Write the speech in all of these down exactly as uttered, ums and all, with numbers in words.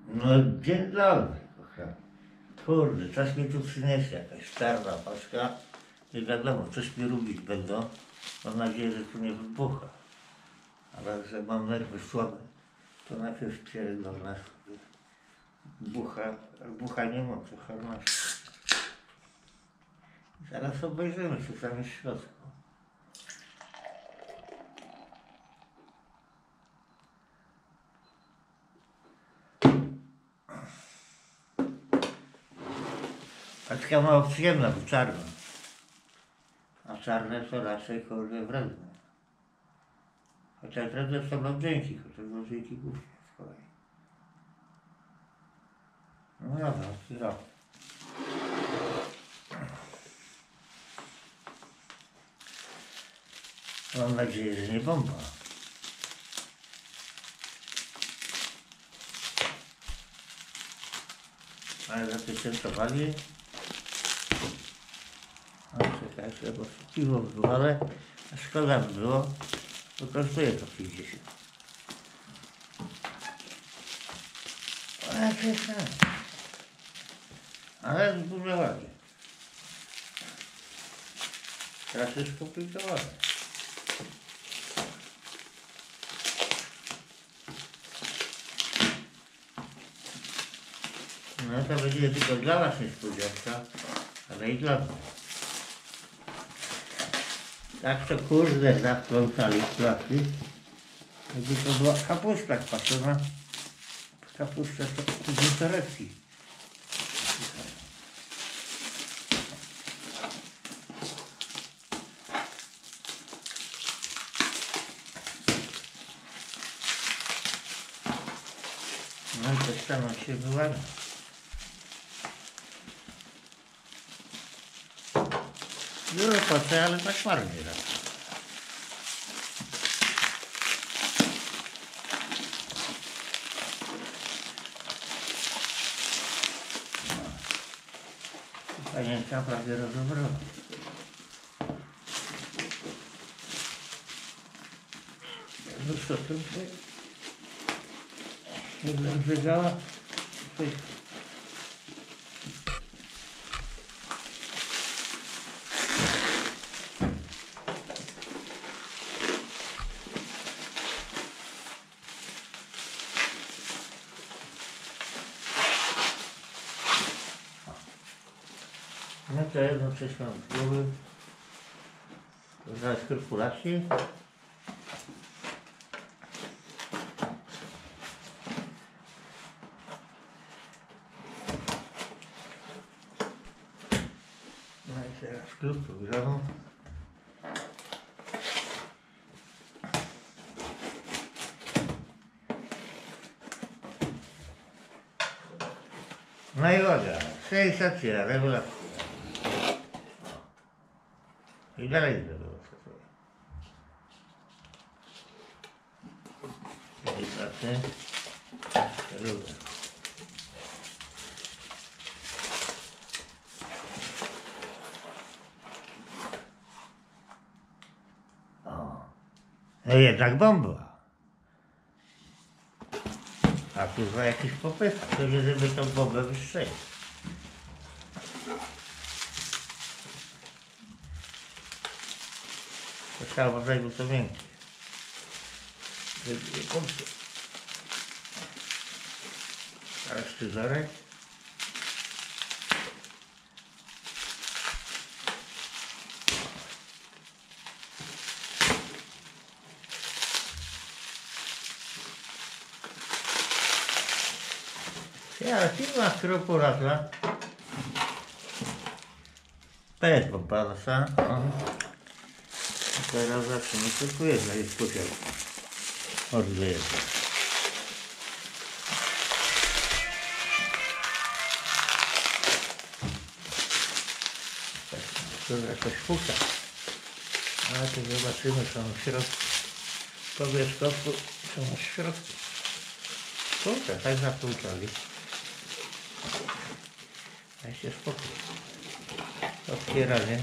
No dzień dobry, kochany. Kurde, czas mi tu przyniesie jakaś czarna paczka. Nie wiadomo, coś mi robić będą. Mam nadzieję, że tu nie wybucha. Ale że mam nerwy słabe, to najpierw pierdolę sobie. Bucha, bucha nie mam, to harnaś. Zaraz obejrzymy, co tam jest w środku. Paczka mało przyjemna, bo czarna. A czarne to raczej kurde wredne. Chociaż wredne są blondynki, chociaż blondynki głupie z kolei. No dobra, chwila. Mam nadzieję, że nie bomba. Ale zapieczętowali. No czekajcie, bo piwo było, ale szkoda by było, bo kosztuje to pięćdziesiąt. Ale czekaj. Ale dużo ładnie. Teraz jest skomplikowane. No to będzie tylko dla was niespodzianka, ale i dla mnie. Tak to kurde zaplątali w klasy. Jakby to była kapusta kwaśna. Kapusta to później torebki. No i to samo się wyłania. Dużo patrzę, ale tak marnie raz. Panienka prawie rozebrała. No co to się? Jedna brzegała. No to jedno coś mam z głowy. To za skrupulacje. No i teraz krótko grzano. No i uwaga, sensacja, rewelacja. I dalej rewelacja. Delikatnie. Równo. O, no jednak bomba. A tu za jakiś popycha, to nie żeby tą bombę wystrzelić. To trzeba uważać, bo to miękkie. Żeby nie pomysł. Teraz scyzorek. Ja, firma skrupulatna. To jest pompa, teraz zaczniemy, tylko jedna jest posiadł. Może jedna. To jakoś puka. Ale to zobaczymy, co mam w środku. Po wierzchowku, co mam w środku. Kurczę, tak zapłuczali. Dajcie spokój. Otwieranie.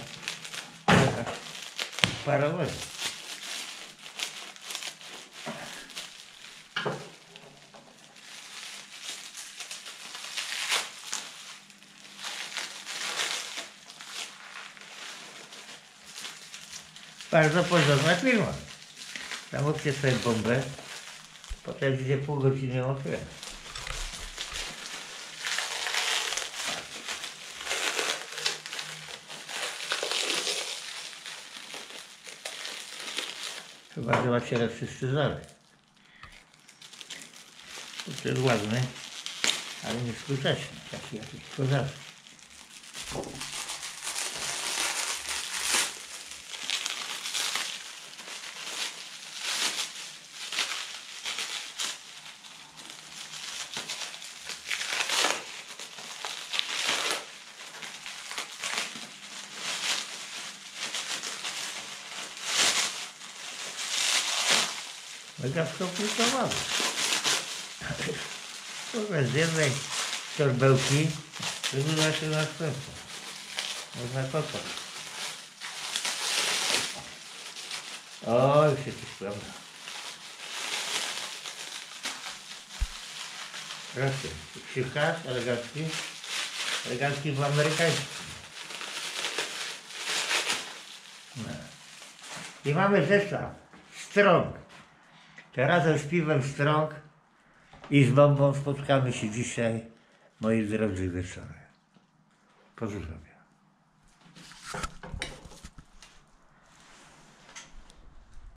Parowe. Bardzo porządna firma. Zamówcie sobie bombę, potem gdzie pół godziny ją otwiera. Chyba, że macie lepszy scyzory. To jest ładny, ale nieskuteczny, taki jakiś kozacki. Mega skomplikowane. Z jednej torbełki wygląda się następną. Można kopać. O, już się tu sprawdza. Proszę, krzykarz elegancki. Elegancki w amerykańskim. No. I mamy zestaw Strong. Teraz z piwem Strong i z bombą spotkamy się dzisiaj, moi drodzy, wieczorem. Pozdrawiam.